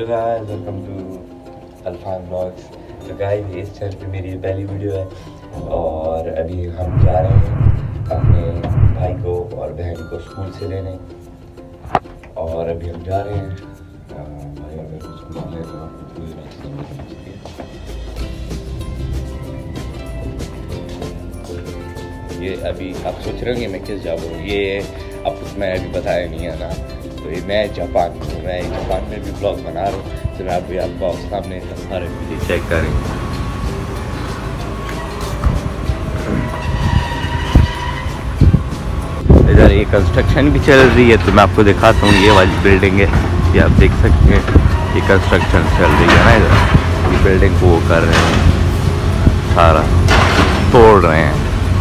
Hello guys, welcome to Alfan vlogs. तो guys, इस channel पे मेरी पहली वीडियो है और अभी हम जा रहे हैं अपने भाई को और बहन को स्कूल से लेने। और अभी हम जा रहे हैं भाई और बहन को स्कूल से लेने। तो पूरी रास्ते में ये अभी आप सोच रहे होंगे मैं किस जा रहा हूँ। ये आपको मैं अभी बताया नहीं है ना। तो ये मैं जापान में भी ब्लॉग बना रहा हूँ। तो मैं अभी आपको सामने सारे वीडियो चेक करेंगे। इधर ये कंस्ट्रक्शन भी चल रही है, तो मैं आपको दिखाता हूँ। ये वाली बिल्डिंग है, ये आप देख सकते हैं। ये कंस्ट्रक्शन चल रही है ना, इधर ये बिल्डिंग को वो कर रहे हैं, सारा तोड़ रहे हैं।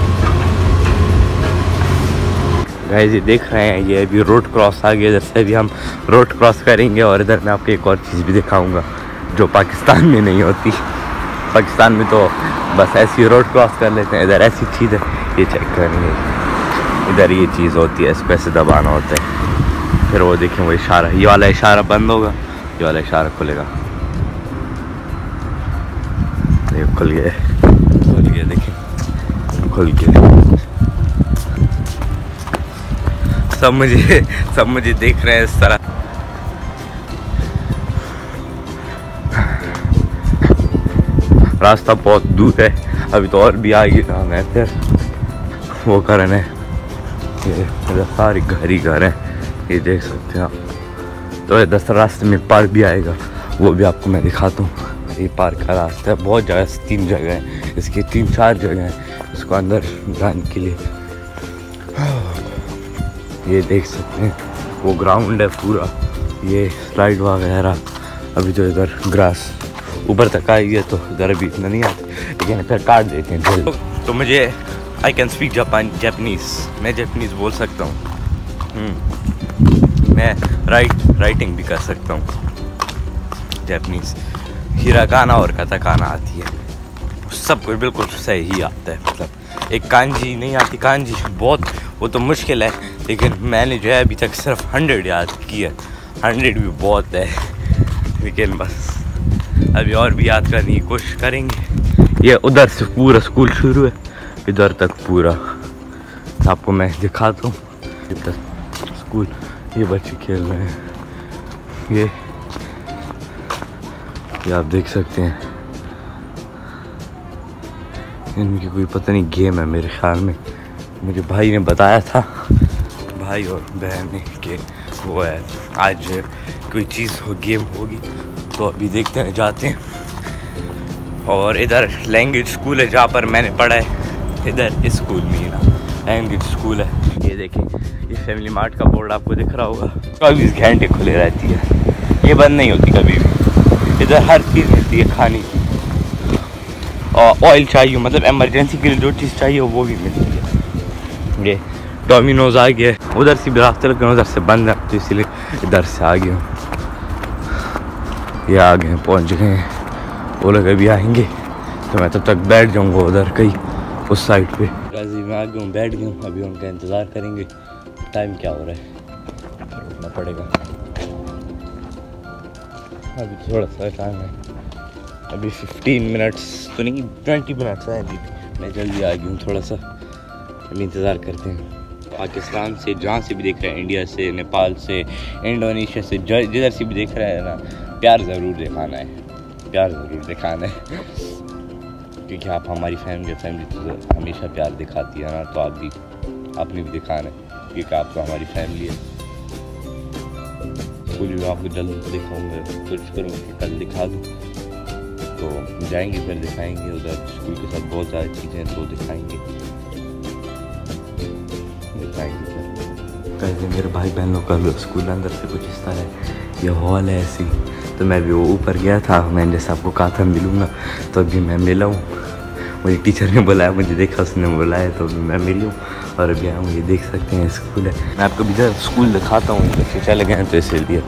गाइस, ये देख रहे हैं, ये अभी रोड क्रॉस आ गया। इधर से अभी हम रोड क्रॉस करेंगे और इधर मैं आपको एक और चीज़ भी दिखाऊंगा जो पाकिस्तान में नहीं होती। पाकिस्तान में तो बस ऐसी रोड क्रॉस कर लेते हैं, इधर ऐसी चीज़ है। ये चेक करेंगे, इधर ये चीज़ होती है, इसको ऐसे दबाना होता है। फिर वो देखें, वो इशारा, ये वाला इशारा बंद होगा, ये वाला इशारा खुलेगा। ये खुल गया, देखें खुल गया। सब मुझे देख रहे हैं इस तरह। रास्ता बहुत दूर है, अभी तो और भी आगे जाना है। फिर वो करने ये सारी घर ही घर है, ये देख सकते हैं आप। तो 10 रास्ते में पार्क भी आएगा, वो भी आपको मैं दिखाता हूँ। ये पार्क का रास्ता है, बहुत जगह 3 जगह है, इसकी 3-4 जगह हैं इसको अंदर जाने के लिए। ये देख सकते हैं, वो ग्राउंड है पूरा, ये स्लाइड वगैरह। अभी तो इधर ग्रास ऊपर तक आई है, तो इधर अभी इतना नहीं आता, लेकिन फिर काट देते हैं जल्द। तो मुझे आई कैन स्पीक जापानीज़, मैं जापानीज़ बोल सकता हूँ। मैं राइटिंग भी कर सकता हूँ जापानीज़। हिरागाना और काताकाना आती है, सब कुछ बिल्कुल सही ही आता है। मतलब एक कांजी नहीं आती, कांजी बहुत वो तो मुश्किल है, लेकिन मैंने जो है अभी तक सिर्फ 100 याद की है। 100 भी बहुत है, लेकिन बस अभी और भी याद करने की कोशिश करेंगे। ये उधर से पूरा स्कूल शुरू है, इधर तक पूरा आपको मैं दिखाता हूँ। इधर स्कूल, ये बच्चे खेल रहे हैं, ये आप देख सकते हैं। इनकी कोई पता नहीं गेम है मेरे ख्याल में, मुझे भाई ने बताया था, भाई और बहन ने, कि वो है आज कोई चीज़ हो, गेम होगी। तो अभी देखते हैं, जाते हैं। और इधर लैंग्वेज स्कूल है जहाँ पर मैंने पढ़ा है, इधर इस स्कूल में ही ना लैंग्वेज स्कूल है। ये देखें, ये फैमिली मार्ट का बोर्ड आपको दिख रहा होगा, 24 घंटे खुले रहती है, ये बंद नहीं होती कभी भी। इधर हर चीज़ मिलती है खाने की, और ऑयल चाहिए, मतलब इमरजेंसी के लिए जो चीज़ चाहिए वो भी मिलती है। ये डोमिनोज आ गया, उधर से भी रास्ते लगे, उधर से बंद है, तो इसलिए इधर से आ गया। ये आ गए, पहुंच गए हैं। वो लोग अभी आएंगे, तो मैं तब तक बैठ जाऊंगा उधर कहीं उस साइड पे। मैं आ गया हूँ, बैठ गया हूँ, अभी उनका इंतज़ार करेंगे। टाइम क्या हो रहा है, रुकना पड़ेगा। अभी थोड़ा सा टाइम है, अभी 15 मिनट्स तो नहीं, 20 मिनट्स है अभी। मैं जल्दी आ गया हूँ थोड़ा सा, अभी इंतज़ार करते हैं। पाकिस्तान से जहाँ से भी देख रहे हैं, इंडिया से, नेपाल से, इंडोनेशिया से, जिधर से भी देख रहे हैं ना, प्यार ज़रूर दिखाना है, प्यार ज़रूर दिखाना है। क्योंकि आप हमारी फैमिली तो हमेशा प्यार दिखाती है ना, तो आपने भी दिखाना है, क्योंकि आप तो हमारी फैमिली है। कुछ भी आपको जल्द दिखाऊँगा, कोशिश करूँगा कि कल दिखा दूँ। तो जाएंगे, फिर दिखाएंगे। उधर स्कूल के साथ बहुत ज़्यादा चीज़ें हैं, तो दिखाएंगे। कैसे मेरे भाई बहन लोग का स्कूल अंदर से कुछ इस तरह है, ये हॉल है ऐसी। तो मैं भी वो ऊपर गया था, मैंने जैसे आपको कहा था मिलूँगा, तो अभी मैं मिला हूँ। मुझे टीचर ने बुलाया, मुझे देखा, उसने बुलाया, तो मैं मिलूँ और अभी आया हूँ। ये देख सकते हैं स्कूल है, मैं आपको भी इधर स्कूल दिखाता हूँ। बच्चे चले गए हैं तो इसलिए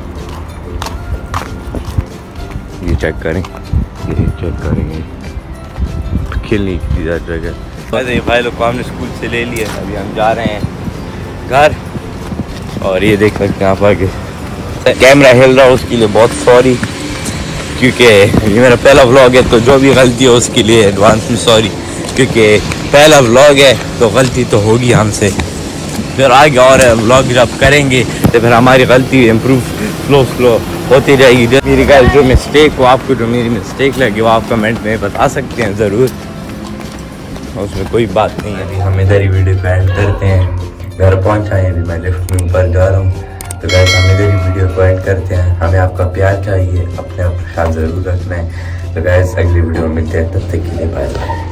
ये चेक करें, ये चेक करेंगे खेलने की जगह। वैसे भाई लोग को हमने स्कूल से ले लिया, अभी हम जा रहे हैं घर। और ये देख सकते हैं आप आगे कैमरा हिल रहा है उसके लिए बहुत सॉरी, क्योंकि ये मेरा पहला व्लॉग है तो जो भी गलती हो उसके लिए एडवांस में सॉरी, क्योंकि पहला व्लॉग है तो गलती तो होगी हमसे। फिर आगे और व्लॉग जब करेंगे तो फिर हमारी गलती इम्प्रूव स्लो होती रहेगी। जो मेरी गाइस जो मिस्टेक हो, आपको जो मेरी मिस्टेक लगी वो आप कमेंट में बता सकते हैं ज़रूर, उसमें कोई बात नहीं है। अभी हम इधर ही वीडियो को एंड करते हैं, घर पहुंचा है, अभी मैं लिफ्ट में ऊपर जा रहा हूँ। तो गाइस हम इधर ही वीडियो को एंड करते हैं, हमें आपका प्यार चाहिए, अपने आप ख्याल ज़रूर रखना है। तो गाइस अगली वीडियो में मिलते हैं, तब तक के लिए बाय बाय।